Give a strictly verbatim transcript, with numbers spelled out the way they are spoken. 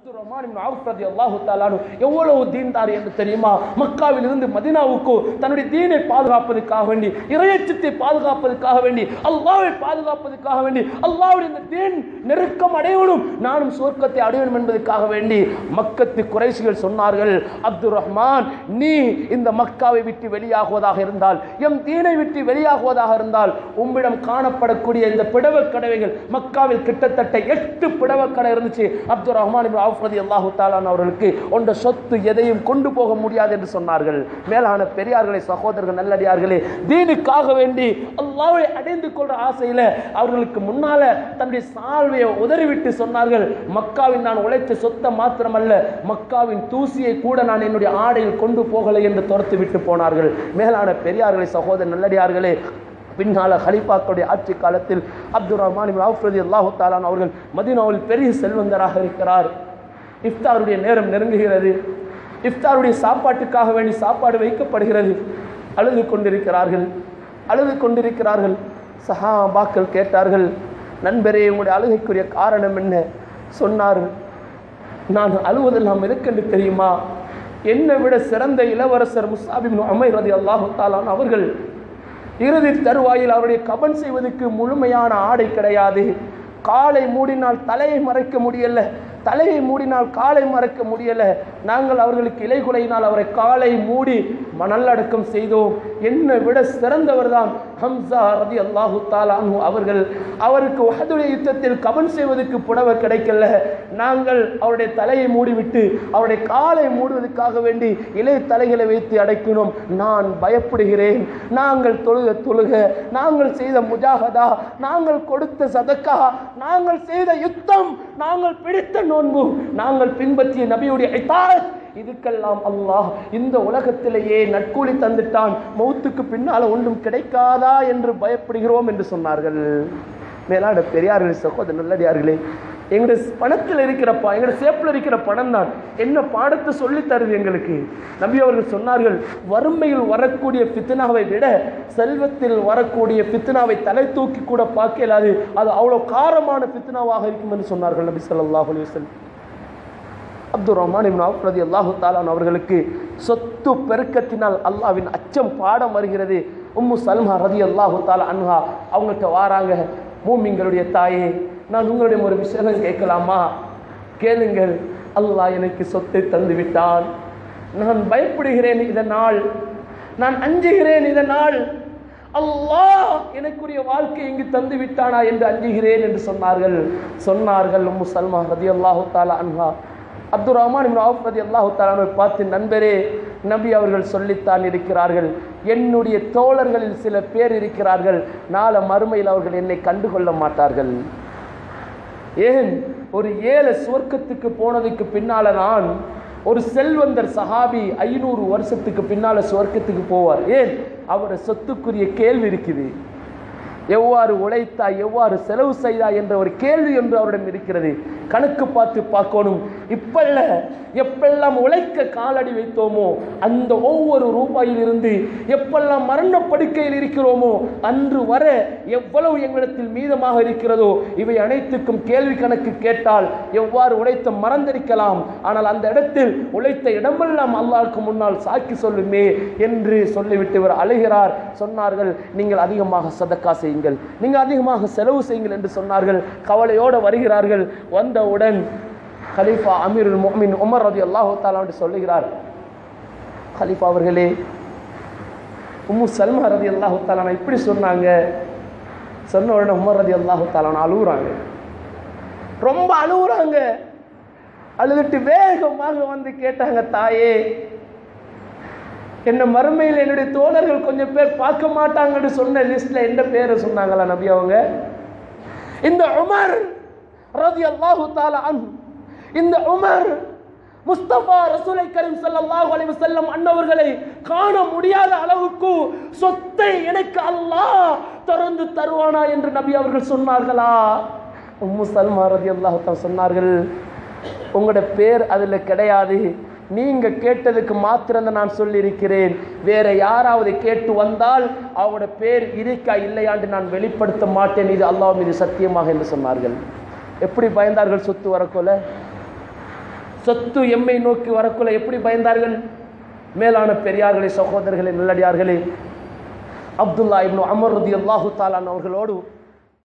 அப்துர் ரஹ்மான் இப்னு Awf ரலியல்லாஹு தஆலா எவ்வளவு தீன்தார் என்று தெரியுமா? மக்காவில் இருந்து மதீனாவுக்கு தன்னுடைய தீனை பாதுகாப்பதற்காக வேண்டி, இறையச்சத்தை பாதுகாப்பதற்காக வேண்டி, அல்லாஹ்வை பாதுகாப்பதற்காக வேண்டி, அல்லாஹ்வுடைய இந்த தீன் நெருக்கம் அடையணும், நானும் சுவர்க்கத்தை அடையணும் என்பதற்காக வேண்டி மக்கத்து குறைஷிகள் சொன்னார்கள், அப்துர் ரஹ்மான், நீ இந்த மக்காவை விட்டு வெளியாகுவதாக இருந்தால், எம் தீனை விட்டு வெளியாகுவதாக இருந்தால், உம்மிடம் காணப்படக்கூடிய இந்த பிடவக் கடவைகள், மக்காவில் கிட்டத்தட்ட எட்டு பிடவக் கடை இருந்துச்சு. அப்துர் ரஹ்மான் இப்னு அவ்ஃப் ரலியல்லாஹு தஆலா அவர்களுக்கு ஒன்ற சொத்து எதையும் கொண்டு போக முடியாது என்று சொன்னார்கள். மேலான பெரியார்களே, சகோதரர்கள், நல்லடியார்களே, தீனுக்காக வேண்டி அல்லாஹ்வை அடைந்து கொள்ற ஆசையில அவர்களுக்கு முன்னால தன்னுடைய சால்வையை உதறிவிட்டு சொன்னார்கள், மக்காவின் நான் உழைத்த சொத்தை மாத்திரமல்ல, மக்காவின் தூசியை கூட நான் என்னுடைய ஆடையில் கொண்டு போகலை என்று துரத்து விட்டு போனார்கள். மேலான பெரியார்களே, சகோதரர், நல்லடியார்களே, பின்னால ஹலீஃபாக்களுடைய ஆட்சி காலத்தில் அப்துர் ரஹ்மான் இப்னு அவ்ஃப் ரலியல்லாஹு தஆலா அவர்கள் மதீனாவில் பெரிய செல்வந்தராக இருக்கிறார். இஃப்தாருடைய நேரம் நெருங்குகிறது. இஃப்தாருடைய சாப்பாட்டுக்காக வேண்டி சாப்பாடு வைக்கப்படுகிறது. அழுது கொண்டிருக்கிறார்கள் அழுது கொண்டிருக்கிறார்கள் சஹாபாக்கள் கேட்டார்கள், நண்பரே, உங்களுடைய அழுகைக்குரிய காரணம் என்ன? சொன்னார், நான் அழுவதெல்லாம் எதுக்கென்று தெரியுமா? என்னை விட சிறந்த இளவரசர் முஸ்அப் இப்னு உமைர் ரலியல்லாஹு தஆலா அவர்கள் இறுதி தருவாயில் அவருடைய கபன் செய்வதற்கு முழுமையான ஆடை கிடையாது. காலை மூடினால் தலையை மறைக்க முடியல, தலையை மூடினால் காலை மறைக்க முடியல. நாங்கள் அவர்களுக்கு இலைகுலையினால் அவரை காலை மூடி மணல்லடக்கம் செய்தோம். என்னை விட சிறந்தவர் தான் ஹம்சா ரலியல்லாஹு தஆலா அன்ஹு அவர்கள். அவருக்கு உஹதுடைய யுத்தத்தில் கபன் செய்வதற்கு புடவை கிடைக்கல. நாங்கள் அவருடைய தலையை மூடிவிட்டு அவருடைய காலை மூடுவதற்காக வேண்டி இலை தலைகளை வைத்து அடைக்கினோம். நான் பயப்படுகிறேன். நாங்கள் தொழுக தொழுக நாங்கள் செய்த முஜாஹதா, நாங்கள் கொடுத்த சதக்கா, நாங்கள் செய்த யுத்தம், நாங்கள் பிடித்த நோன்பு, நாங்கள் பின்பற்றிய நபியுடைய இத்தாஅத், இதுக்கெல்லாம் அல்லாஹ் இந்த உலகத்திலேயே நட்கூலி தந்துட்டான், மௌத்துக்கு பின்னால ஒன்றும் கிடைக்காதா என்று பயப்படுகிறோம் என்று சொன்னார்கள். மேலான பெரியார்களே, சகோதரர், நல்லடியார்களே, எங்களுடைய பணத்தில் இருக்கிற பா எங்களுடைய சேப்பில் இருக்கிற பணம் தான் என்ன பாடத்தை சொல்லி தருது எங்களுக்கு. நபி அவர்கள் சொன்னார்கள், வறுமையில் வரக்கூடிய ஃபித்னாவை விட செல்வத்தில் வரக்கூடிய ஃபித்னாவை தலை தூக்கி கூட பார்க்க இயலாது, அது அவ்வளோ காரமான ஃபித்னாவாக இருக்கும் என்று சொன்னார்கள் நபி ஸல்லல்லாஹு அலைஹி வஸல்லம். அப்துர் ரஹ்மான் இப்னு அவ்ஃப் ரலியல்லாஹு தஆலா அவர்களுக்கு சொத்து பெருக்கத்தினால் அல்லாஹ்வின் அச்சம் பாடம் வருகிறது. உம்மு சல்மா ரலியல்லாஹு தஆலா அன்ஹா அவங்கள்ட்ட வாராங்க, மூமின்களுடைய தாயே, நான் உங்களுடைய ஒரு விஷயம் கேட்கலாமா? கேளுங்கள். அல்லாஹ் எனக்கு சொத்தை தந்து விட்டான், நான் பயப்படுகிறேன் இதனால், நான் அஞ்சுகிறேன் இதனால், அல்லாஹ் எனக்குரிய வாழ்க்கை இங்கு தந்து விட்டானா என்று அஞ்சுகிறேன் என்று சொன்னார்கள். சொன்னார்கள் உம்மு சல்மா ரலியல்லாஹு தஆலா அன்ஹா, அப்துர் ரஹ்மான் இப்னு அவ்ஃப் ரலியல்லாஹு தஆலா பார்த்து, நண்பரே, நபி அவர்கள் சொல்லித்தான் இருக்கிறார்கள், என்னுடைய தோழர்களில் சில பேர் இருக்கிறார்கள், நாளை மறுமையில் அவர்கள் என்னை கண்டுகொள்ள மாட்டார்கள். ஏன்? ஒரு ஏழை சுவர்க்கத்துக்கு போனதுக்கு பின்னால நான் ஒரு செல்வந்தர் சஹாபி ஐநூறு வருஷத்துக்கு பின்னால சுவர்க்கத்துக்கு போவார். ஏன்? அவரை சொத்துக்குரிய கேள்வி இருக்குது. எவ்வாறு உழைத்தா, எவ்வாறு செலவு செய்தா என்ற ஒரு கேள்வி என்று அவரிடம் இருக்கிறது. கணக்கு பார்த்து பார்க்கணும். இப்பல்ல எப்பெல்லாம் உழைக்க காலடி வைத்தோமோ அந்த ஒவ்வொரு ரூபாயிலிருந்து எப்பெல்லாம் மரண படுக்கையில் இருக்கிறோமோ அன்று வர எவ்வளவு எங்களிடத்தில் மீதமாக இருக்கிறதோ இவை அனைத்துக்கும் கேள்வி கணக்கு கேட்டால் எவ்வாறு உழைத்த மறந்திருக்கலாம். ஆனால் அந்த இடத்தில் உழைத்த இடமெல்லாம் அல்லாஹ்வுக்கு முன்னால் சாக்கி சொல்லுமே என்று சொல்லிவிட்டு இவர் அழுகிறார். சொன்னார்கள், நீங்கள் அதிகமாக சதக்கா செய்யுங்கள், நீங்கள் அதிகமாக செலவு செய்யுங்கள் என்று சொன்னார்கள். கவலையோடு வருகிறார்கள். வந்தவுடன் கலீஃபா அமீருல் முஃமினீன் உமர் ரலியல்லாஹு தஆலா என்று சொல்லுகிறார், கலீஃபா அவர்களே, உம்மு சல்மா ரலியல்லாஹு தஆலா இப்படி சொன்னாங்க. சொன்ன உடனே உமர் ரலியல்லாஹு தஆலா அழுகுறாங்க, ரொம்ப அழுகுறாங்க. அழுதுட்டு வேகமாக வந்து கேட்டாங்க, தாயே, என்ன மறுமையில் என்னுடைய தோழர்கள் கொஞ்சம் பேர் பார்க்க மாட்டாங்கன்னு சொன்ன லிஸ்ட்ல எந்த பேரை சொன்னாங்களா நபி அவங்க? இந்த உமர் ரலியல்லாஹு தஆலா அன்ஹு, இந்த உமர் முஸ்தபா ரசூலை கரீம் ஸல்லல்லாஹு அலைஹி வஸல்லம் அன்னவர்களை காண முடியாத அளவுக்கு சொத்தை எனக்கு அல்லாஹ் திறந்து தருவானா என்று நபி அவர்கள் சொன்னார்களா? உம்மு சல்மா ரலியல்லாஹு தஆலா சொன்னார்கள், உங்களோட பேர் அதில் கிடையாது, நீங்க கேட்டதுக்கு மாத்திரம் நான் சொல்லியிருக்கிறேன், வேற யாராவது கேட்டு வந்தால் அவங்களோட பேர் இருக்கா இல்லையாண்டு நான் வெளிப்படுத்த மாட்டேன், இது அல்லாஹ் மீது சத்தியமாக என்று சொன்னார்கள். எப்படி பயந்தார்கள் சொத்து வரக்கோல? சொத்து எம்மை நோக்கி வரக்குள்ள எப்படி பயந்தார்கள்? மேலான பெரியார்களே, சகோதரர்களே, நல்லடியார்களே, அப்துல்லா இப்னு உமர் ரலியல்லாஹு தஆலா அவர்களோடு